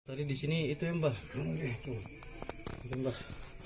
Tadi di sini itu ya Mbah. Itu Mbah.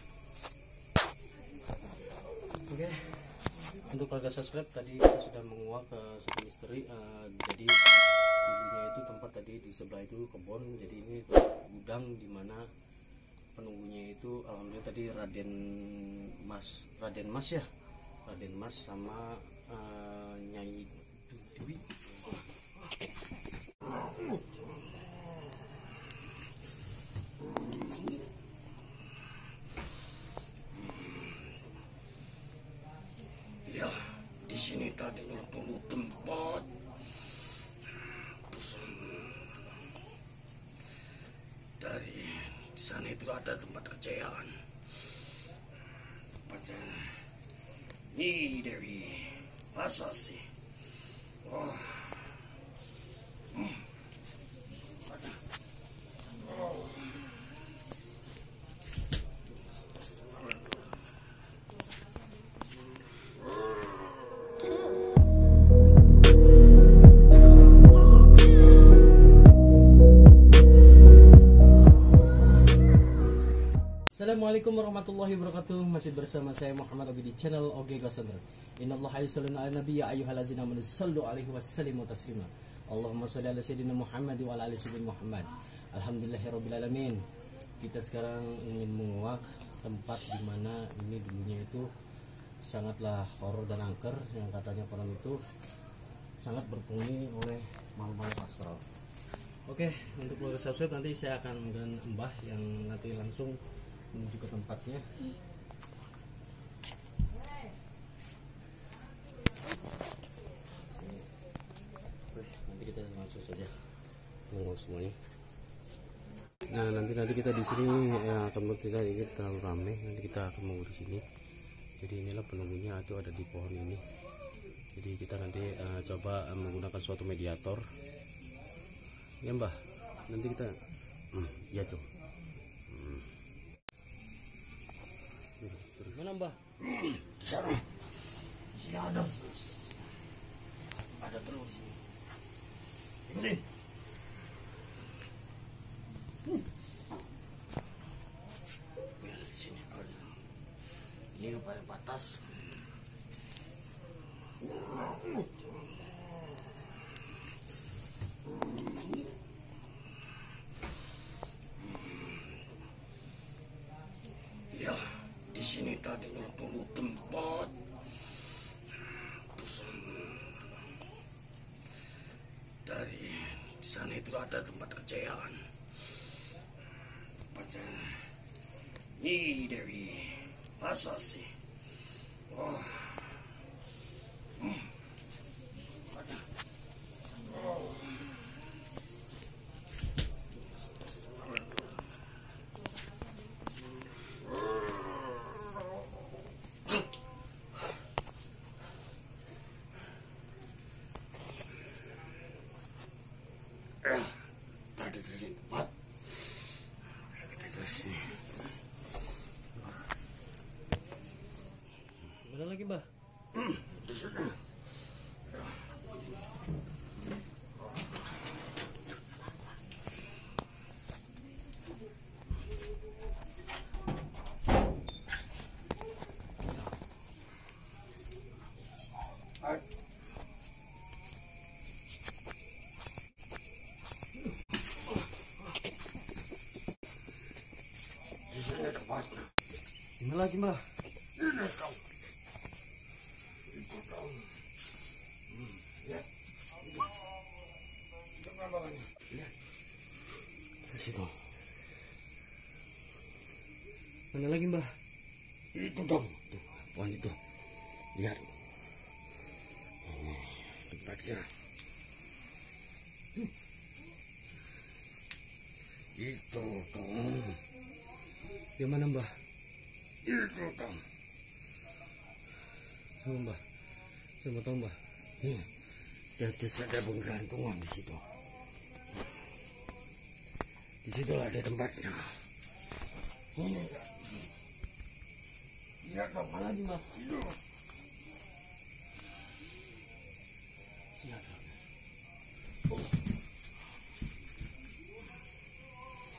Oke. Untuk harga subscribe tadi kita sudah menguak ke satu misteri. Jadi dulunya itu tempat tadi di sebelah itu kebun. Jadi ini gudang di mana penunggunya itu alhamdulillah tadi Raden Mas ya. Raden Mas sama Nyai Dewi. Ya, di sini tadinya dulu tempat dari sana itu ada tempat kejayaan. Tempatnya Nyi Dewi Pasasi. Wah. Assalamualaikum warahmatullahi wabarakatuh. Masih bersama saya Muhammad Ogi di channel Ogi Gosandra. Innallaha yusalluna ala nabiyya ayyuhallazina amanu sallu alaihi wasallimu taslima. Allahumma shalli ala sayyidina Muhammad wa ala ali sayyidina Muhammad. Alhamdulillahirabbil alamin. Kita sekarang ingin menguak tempat di mana ini dulunya itu sangatlah horor dan angker, yang katanya konon itu sangat berpenghuni oleh makhluk astral. Oke, untuk keluarga subscribe nanti saya akan menggunakan Mbah yang nanti langsung menuju ke tempatnya. Nanti kita langsung saja menguak semuanya. Nah, nanti kita di sini akan kita ingin terlalu ramai. Nanti kita akan menunggu di sini. Jadi inilah penunggunya itu ada di pohon ini. Jadi kita nanti coba menggunakan suatu mediator. Ya Mbah, nanti kita ya tuh. Mana Mbah? Di sana. Di sini ada. Ada telur di sini. Ikutin. Di sini ada. Ini pada batas. Ya, di sini tadinya dulu tempat dari sana itu ada tempat kejayaan. Tempatnya Nyi Dewi Pasasi. Wah. Tadi dari tempat kita terus sini. Mana lagi Mbah? Di sana. Di sana tempatnya. Mana lagi Mbah? Ini kau. Itu kau. Ya. Itu gambarannya. Ya. Di situ. Mana lagi Mbah? Itu dong. Tuh, pohon itu. Lihat. Ini tempatnya. Itu dong. Yang mana Mbah? Itu dong. Sama Mbah. Saya mau tahu Mbah. Jadi ada penggantungan di situ. Di situ ada tempatnya. Ini. Lihat dong. Mana lagi Mbah? Itu. Siap.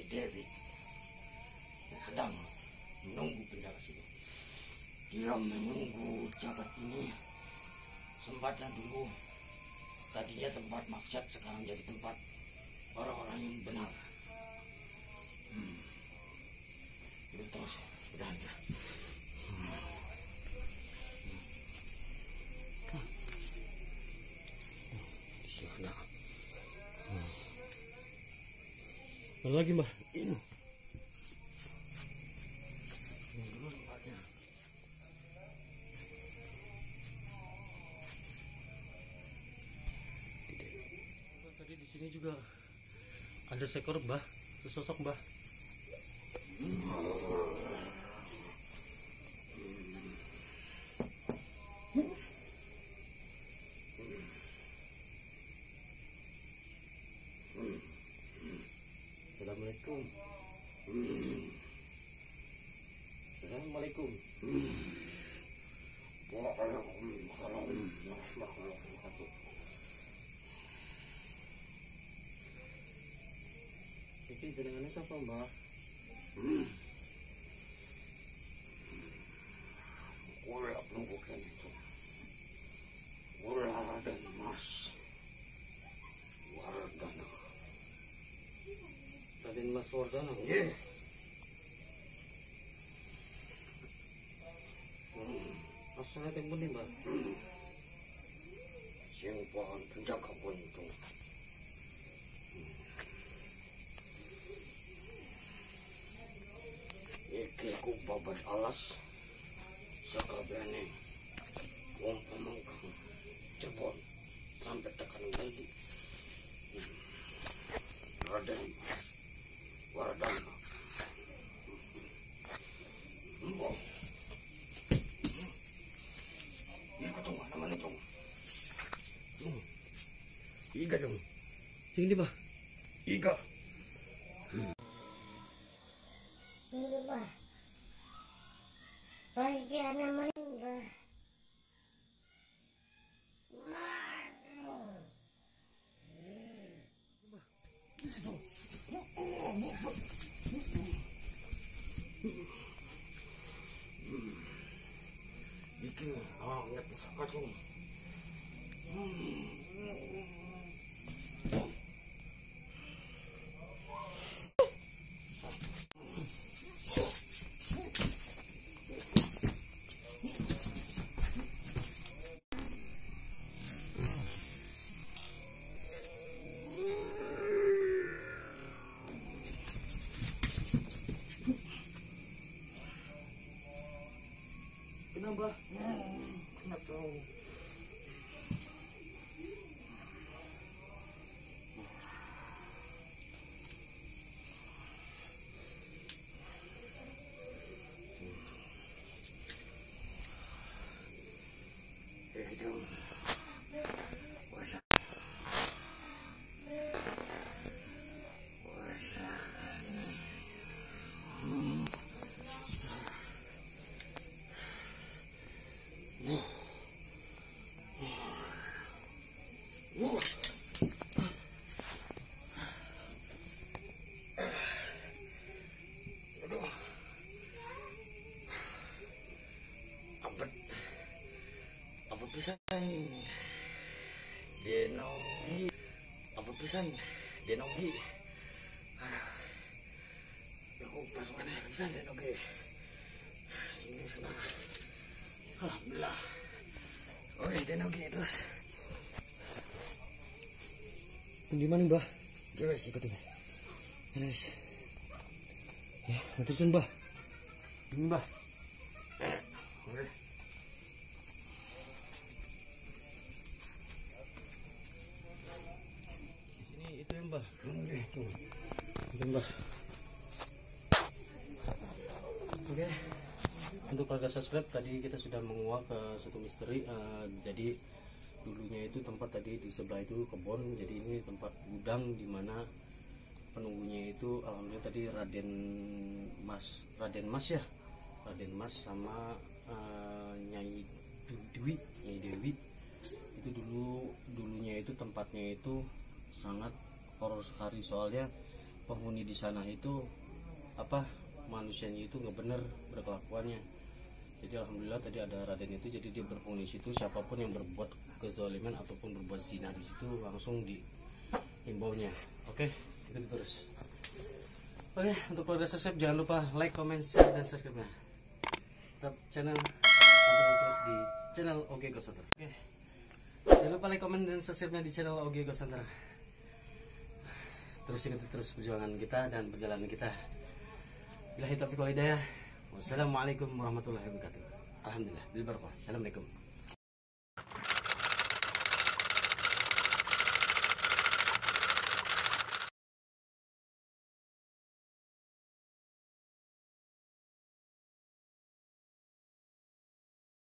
Dewi yang sedang menunggu penjaga sini. Dia menunggu jagat ini sempatnya dulu. Tadinya tempat maksiat, sekarang jadi tempat orang-orang yang benar. Itu terus berada. Mana lagi mbah? Ini dulu tempatnya. Tadi di sini juga ada seekor mbah, sesosok mbah. Assalamualaikum. Assalamualaikum. Waalaikumsalam warahmatullahi wabarakatuh. Iki jenengannya siapa mbah? Kula nunggu kan itu. Kula dan Mas Wardana. Raden Mas Wardana. Iya. Asalnya tempun nih mbah. Sing pohon penjaga buntung. Iki ku babat alas sakabehane wong pamangkang Cirebon sampai tekan lagi. Raden Wardana. Mbok. Ini ketemu mana cung? Iga cung. Sini mbah. Iga. Ini bah, pagi anak meninggal. Iki awaknya pusaka cung. Kenapa? Kenapa? Cung. Apa pisan Denogi, apa pisan Denogi. Aku pasukannya pisan Denogi. Sini sana. Alhamdulillah. Oke Denogi terus. Gimana mbah? Guys ikutin. Guys. Ya, terusin mbah. Ini mbah. Oke. Ini itu ya mbah. Oke tuh. Itu mbah. Oke. Untuk keluarga subscribe tadi kita sudah menguak suatu misteri. Jadi dulunya itu tempat tadi di sebelah itu kebun. Jadi ini tempat gudang di mana penunggunya itu alhamdulillah tadi Raden Mas ya. Raden Mas sama Nyai Dewi itu dulunya itu tempatnya itu sangat horor sekali soalnya penghuni di sana itu manusianya itu nggak bener berkelakuannya. Jadi alhamdulillah tadi ada Raden itu, jadi dia berpenghuni situ, siapapun yang berbuat kezaliman ataupun berbuat zina di situ langsung dihimbaunya. Oke, ikuti terus. Oke, untuk keluarga subscribe jangan lupa like, comment, share, dan subscribe-nya. Tetap channel sampai terus di channel OG Ghost Hunter. Oke, jangan lupa like, comment, dan subscribe-nya di channel OG Ghost Hunter. Terus ikuti terus perjuangan kita dan perjalanan kita. Billahi taufiq wal hidayah. Wassalamualaikum warahmatullahi wabarakatuh. Alhamdulillah, bil barakah. Assalamualaikum.